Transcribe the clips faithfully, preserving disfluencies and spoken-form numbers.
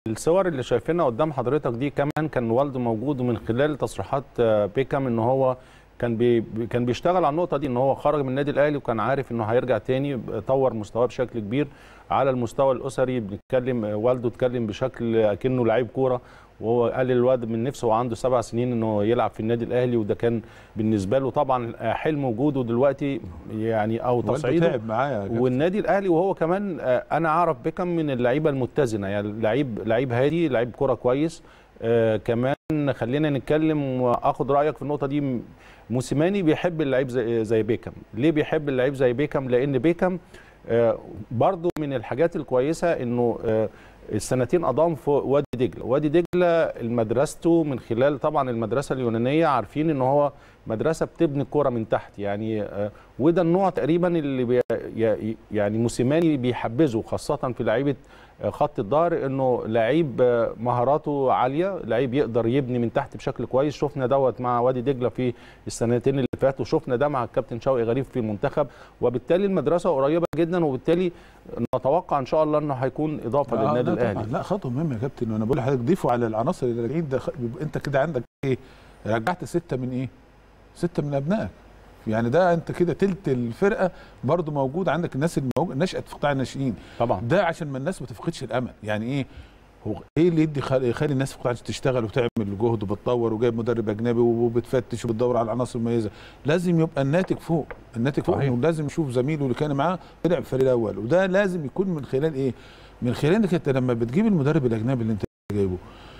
الصور اللي شايفينها قدام حضرتك دي كمان كان والده موجود، ومن خلال تصريحات بيكهام ان هو كان بي كان بيشتغل على النقطه دي، ان هو خرج من النادي الاهلي وكان عارف انه هيرجع تاني، طور مستواه بشكل كبير. على المستوى الاسري بنتكلم، والده اتكلم بشكل اكنه لعيب كوره، وهو قال للواد من نفسه وعنده سبع سنين انه يلعب في النادي الاهلي، وده كان بالنسبه له طبعا حلم وجوده دلوقتي يعني او تصعيده. تعب معايا والنادي الاهلي، وهو كمان انا اعرف بيكهام من اللعيبه المتزنه، يعني لعيب لعيب هادي، لعيب كوره كويس. آه كمان خلينا نتكلم واخد رايك في النقطه دي. موسيماني بيحب اللعيب زي زي بيكهام. ليه بيحب اللعيب زي بيكهام؟ لان بيكهام آه برضو من الحاجات الكويسه انه آه السنتين قضاهم في وادي دجله. وادي دجله مدرسته من خلال طبعا المدرسه اليونانيه، عارفين ان هو مدرسه بتبني الكوره من تحت يعني. آه وده النوع تقريبا اللي بي يعني موسيماني بيحبذه، خاصه في لعيبه خط الظهر، انه لعيب مهاراته عاليه، لعيب يقدر يبني من تحت بشكل كويس. شفنا دوت مع وادي دجله في السنتين اللي فاتوا، وشفنا ده مع الكابتن شوقي غريب في المنتخب، وبالتالي المدرسه قريبه جدا، وبالتالي نتوقع ان شاء الله انه هيكون اضافه آه للنادي الاهلي. لا خطوه مهمه يا كابتن، وانا بقول لحضرتك ضيفوا على العناصر اللي راجعين ده. انت كده عندك ايه؟ رجعت سته من ايه؟ سته من ابنائك، يعني ده انت كده تلت الفرقه برضو موجود عندك. الناس اللي نشأت في قطاع الناشئين طبعا، ده عشان ما الناس ما تفقدش الامل. يعني ايه هو ايه اللي يدي يخلي الناس في قطاع تشتغل وتعمل جهد وبتطور وجايب مدرب اجنبي وبتفتش وبتدور على عناصر مميزه؟ لازم يبقى الناتج فوق، الناتج فوق، انه لازم يشوف زميله اللي كان معاه طلع في الفريق الاول، وده لازم يكون من خلال ايه؟ من خلال انك انت لما بتجيب المدرب الاجنبي اللي انت جايبه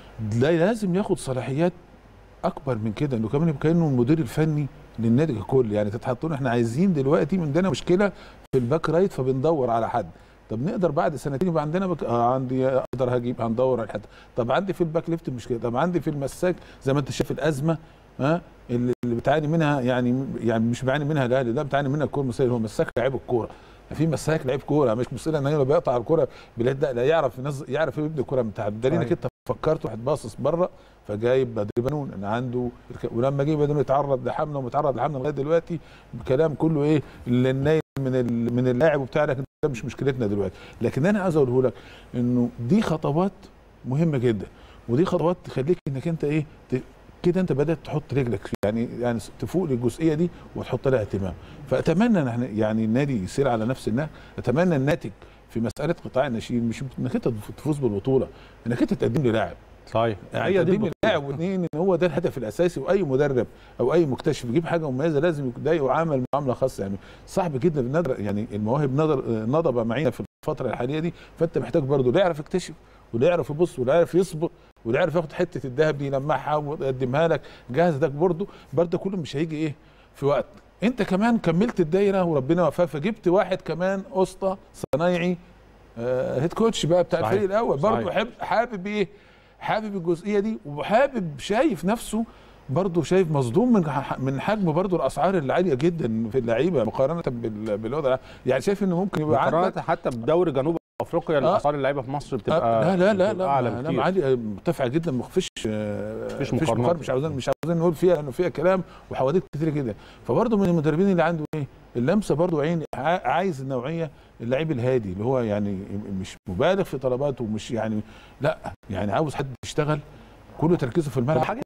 ده لازم ياخد صلاحيات اكبر من كده، انه كمان يبقى كانه المدير الفني للنادي ككل. يعني تتحطون احنا عايزين دلوقتي عندنا مشكله في الباك رايت فبندور على حد. طب نقدر بعد سنتين يبقى عندنا بك... آه عندي اقدر هجيب هندور على حد. طب عندي في الباك ليفت مشكله، طب عندي في المساك زي ما انت شايف الازمه ها آه اللي بتعاني منها، يعني يعني مش بعاني منها الاهلي، ده بتعاني منها الكوره المصريه. هو مساك لعيب الكوره، في مساك لعيب كوره، مش مشكله ان هو بيقطع الكوره بلا لا يعرف ينظ... يعرف يبني الكوره من تحت. بدليل انك انت فكرت واحد باصص بره فجايب بدري بنون انا عنده، ولما جه بنون يتعرض لحمله ومتعرض لحمله لغايه دلوقتي بكلام كله ايه النايل من من اللاعب وبتاع، لكن ده مش مشكلتنا دلوقتي. لكن انا عايز اقوله لك انه دي خطوات مهمه جدا، ودي خطوات تخليك انك انت ايه كده انت بدات تحط رجلك يعني يعني تفوق للجزئيه دي وتحط لها اهتمام. فاتمنى ان احنا يعني النادي يسير على نفس النهج. اتمنى الناتج في مساله قطاع الناشئين مش انك انت تفوز بالبطوله، انك انت تقدم لي لاعب. صحيح، يعني تقدم لي لاعب، واثنين ان هو ده الهدف الاساسي. واي مدرب او اي مكتشف يجيب حاجه مميزه لازم ده يعامل معامله خاصه. يعني صعب جدا بالنظر، يعني المواهب نظر نضبه معينا في الفتره الحاليه دي، فانت محتاج برضه اللي يعرف يكتشف واللي يعرف يبص واللي يعرف يصبر واللي يعرف ياخد حته الذهب دي يلمعها ويقدمها لك جاهز. ده برضه برضه كله مش هيجي ايه في وقت. انت كمان كملت الدايره وربنا وفقك فجبت واحد كمان اسطى صنايعي آه هيد كوتش بقى بتاع الفريق الاول، برضه حابب حابب ايه؟ حابب الجزئيه دي، وحابب شايف نفسه برضه شايف مصدوم من من حجم برضه الاسعار اللي عاليه جدا في اللعيبه مقارنه بالوضع. يعني شايف انه ممكن يبقى مقارنه حتى بدوري جنوب افريقيا آه الاسعار اللعيبه في مصر بتبقى آه لا لا لا اعلى لا, لا عاليه مرتفعه جدا. ما فيش فيش مقارنه، مش عاوزين مش عاوزين نقول فيها لانه فيها كلام وحواديت كتير جدا. فبرضه من المدربين اللي عنده ايه اللمسه برضه عين عايز النوعيه اللعيب الهادي اللي هو يعني مش مبالغ في طلباته ومش يعني لا يعني عاوز حد يشتغل كله تركيزه في الملعب.